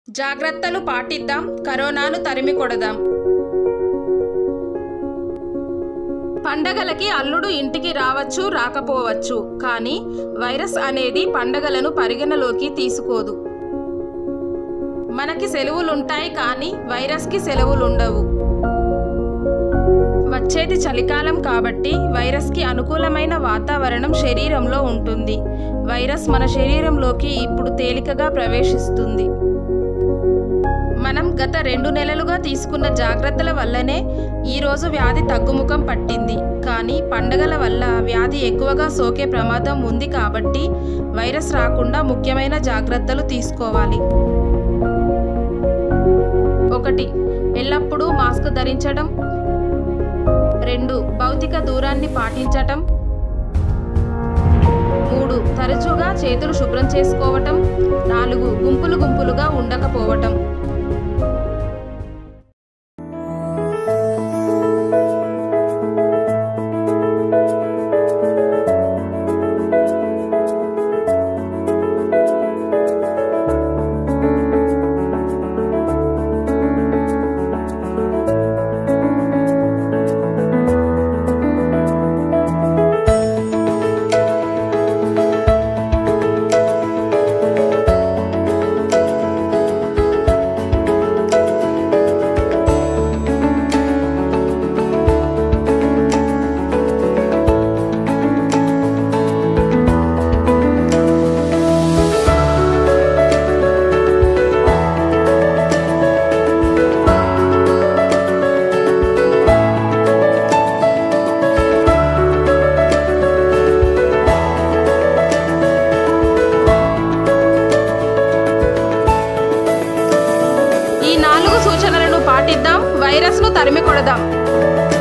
జాగ్రత్తలు పాటిద్దాం, కరోనాను తరిమి కొడదాం. పండగలకి అల్లుడు ఇంటికి రావచ్చు, రాకపోవచ్చు. కానీ వైరస్ అనేది పండగలను పరిగణలోకి తీసుకోదు. మనకి సెలవులుంటాయి కానీ వైరస్కి సెలవులుండవు. వచ్చేది చలికాలం కాబట్టి వైరస్కి అనుకూలమైన వాతావరణం శరీరంలో ఉంటుంది. వైరస్ మన శరీరంలోకి ఇప్పుడు తేలికగా ప్రవేశిస్తుంది. మనం గత 2 నెలలుగా తీసుకున్న జాగ్రత్తల వల్లనే ఈరోజు వ్యాధి తగ్గుముఖం పట్టింది. కానీ పండగల వల్ల వ్యాధి ఎక్కువగా సోకే ప్రమాదం ఉంది కాబట్టి వైరస్ రాకుండా ముఖ్యమైన జాగ్రత్తలు తీసుకోవాలి. 1. ఎల్లప్పుడూ మాస్క్ ధరించడం. 2. భౌతిక దూరాన్ని పాటించటం. 3. తరచుగా చేతులు శుభ్రం చేసుకోవటం. 4. గుంపులుగా ఉండకపోవటం. ఈ 4 సూచనలను పాటిద్దాం, వైరస్ను తరిమి కొడదాం.